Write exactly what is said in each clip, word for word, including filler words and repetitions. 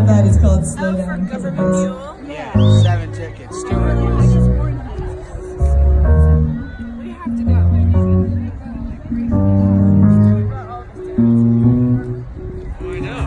that is called Slow Oh, Down. for Government Mule? Yeah, seven tickets, two reviews. We have to go. I know.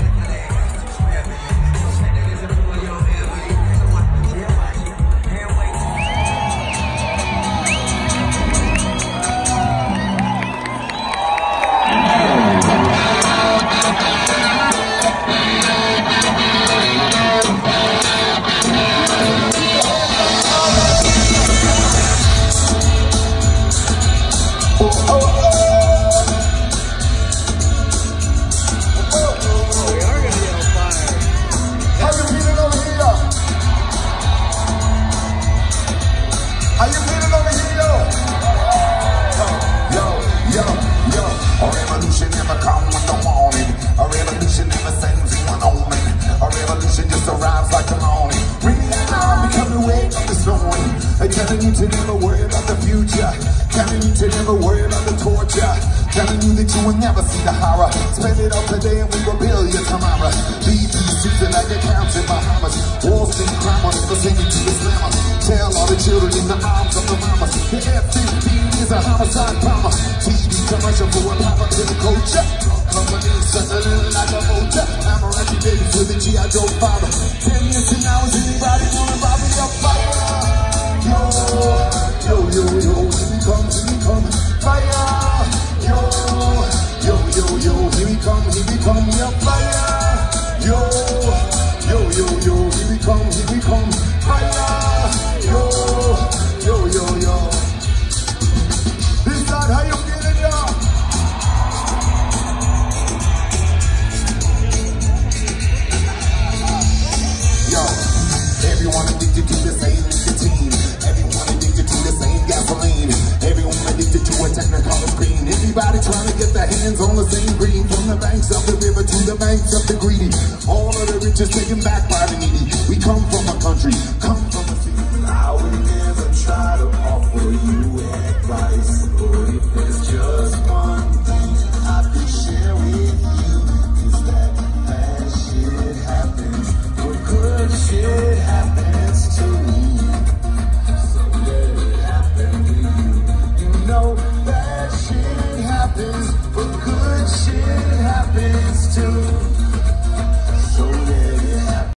Telling you to never worry about the future. Telling you to never worry about the torture. Telling you that you will never see the horror. Spend it all today and we will build you tomorrow. Leave these streets like accounts in Bahamas. Wall Street crime on the singing to the slammer. Tell all the children in the arms of the mamas. The F fifteen is a homicide bomber. T V commercial for a papa to the culture. Company settling like a vulture. I'm a ranky baby for the G I Joe father. Ten years from now is anybody doing Bobby your fire? Yo, yo, yo, yo, here we come, here we come, fire. Yo, yo, yo, yo, here we come, here we come, yeah, fire. Yo, yo, yo, yo, here we come, here we come, fire. Yo, yo, yo, yo. This side, how you feeling, y'all? Yo, everyone addicted to the same nicotine. Everyone addicted to the same gasoline. Everyone addicted to a technicolor screen. Everybody trying to get their hands on the same green. From the banks of the river to the banks of the greedy. All of the rich is taken back by the needy. We come from a country, come from a city. I would never try to offer you advice, but if there's just one thing I could share with you, is that bad shit happens, but good shit happens too. Bad shit happens, but good shit happens too.